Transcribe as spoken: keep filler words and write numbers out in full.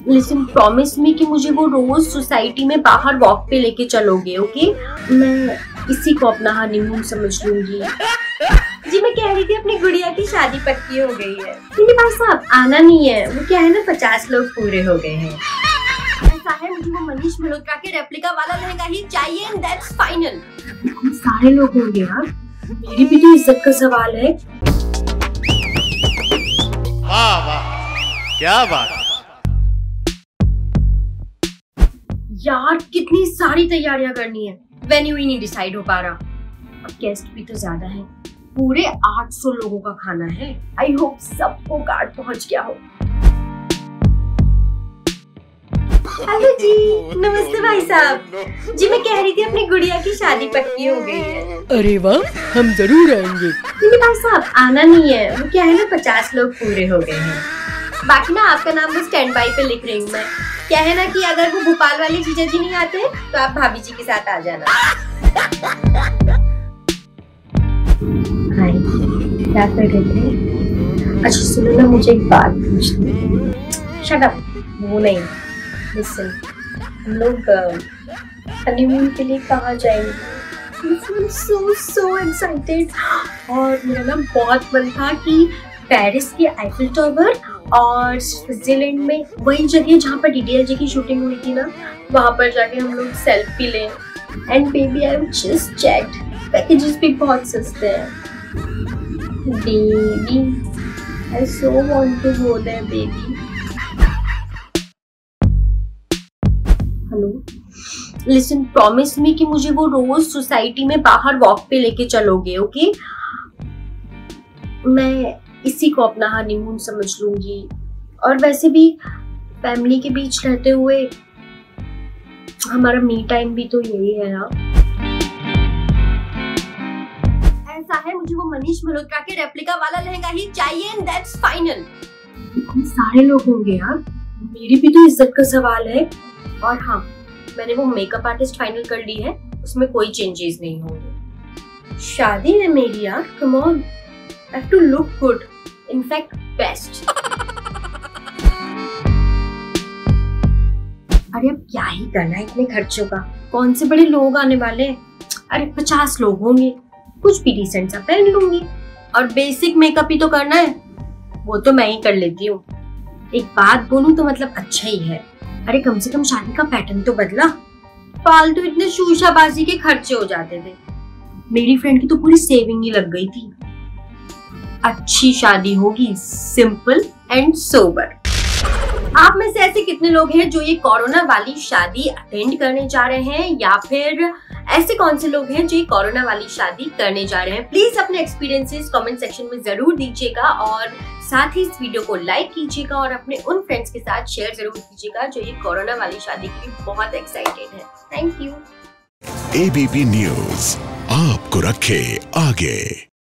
Listen, promise me कि मुझे वो रोज सोसाइटी में बाहर वॉक पे लेके चलोगे, ओके? मैं इसी को अपना हनीमून समझ लूंगी। जी मैं कह रही थी अपनी गुड़िया की शादी पक्की हो गई है। नहीं भाई साहब आना नहीं है, वो क्या है ना पचास लोग पूरे हो गए हैं। ऐसा है मुझे वो मनीष मल्होत्रा के रेप्लिका वाला लहंगा ही चाहिए एंड दैट्स फाइनल। सारे लोग होंगे यार, मेरी भी तो इज्जत का सवाल है। वाह वाह क्या बात यार, कितनी सारी तैयारियां करनी है, वेन्यू ही नहीं डिसाइड हो पा रहा। अब गेस्ट भी तो ज्यादा है, पूरे आठ सौ लोगों का खाना है। आई होप सबको कार्ड पहुंच गया हो। हेलो जी, नमस्ते भाई साहब। जी मैं कह रही थी अपनी गुड़िया की शादी पक्की हो गई है। अरे वाह, हम जरूर आएंगे। नहीं भाई साहब आना नहीं है, वो क्या है ना पचास लोग पूरे हो गए हैं। बाकी ना आपका नाम मैं स्टैंड बाई पे लिख रही हूँ। मैं क्या है ना कि अगर वो भोपाल वाले जीजा जी नहीं आते तो आप भाभी जी के साथ आ जाना। हाय, क्या कर रहे थे? अच्छा सुनो ना, मुझे एक बात पूछनी है। शट अप, वो नहीं, लिसन, हम लोग हनीमून के लिए कहाँ जाएंगे? So so excited. और मेरा ना बहुत मन था कि पेरिस के आईफिल टावर और स्विट्जरलैंड में वही जगह जहाँ पर डीडीएलजे की शूटिंग हुई थी ना, वहाँ पर जाके हम लोग सेल्फी लें। And baby I just checked, packages भी बहुत सस्ते हैं। Baby I so want to go there baby. Hello, listen, promise me कि मुझे वो रोज सोसाइटी में बाहर वॉक पे लेके चलोगे, ओके? मैं इसी को अपना हनीमून समझ लूंगी। और वैसे भी फैमिली के बीच रहते हुए हमारा मी टाइम भी तो यही है ना। ऐसा है मुझे वो मनीष मल्होत्रा के रेप्लिका वाला लहंगा ही चाहिए एंड दैट्स फाइनल। सारे लोग होंगे यार, मेरी भी तो इज्जत का सवाल है। और हाँ, मैंने वो मेकअप आर्टिस्ट फाइनल कर ली है, उसमें कोई चेंजेस नहीं होंगे। शादी है मेरी यार, come on, I have to look good, in fact best। अरे अब क्या ही करना है इतने खर्चों का, कौन से बड़े लोग आने वाले हैं। अरे पचास लोग होंगे, कुछ भी डिसेंट सा पहन लूंगी। और बेसिक मेकअप ही तो करना है, वो तो मैं ही कर लेती हूँ। एक बात बोलूं तो मतलब अच्छा ही है। अरे कम से कम शादी का पैटर्न तो बदला, फालतू तो इतने शूशाबाजी के खर्चे हो जाते थे। मेरी फ्रेंड की तो पूरी सेविंग ही लग गई थी। अच्छी शादी होगी, सिंपल एंड सोबर। आप में से ऐसे कितने लोग हैं जो ये कोरोना वाली शादी अटेंड करने जा रहे हैं, या फिर ऐसे कौन से लोग हैं जो ये कोरोना वाली शादी करने जा रहे हैं? प्लीज अपने एक्सपीरियंसेस कमेंट सेक्शन में जरूर दीजिएगा और साथ ही इस वीडियो को लाइक कीजिएगा और अपने उन फ्रेंड्स के साथ शेयर जरूर कीजिएगा जो ये कोरोना वाली शादी के लिए बहुत एक्साइटेड है। Thank you. एबीपी न्यूज आपको रखे आगे।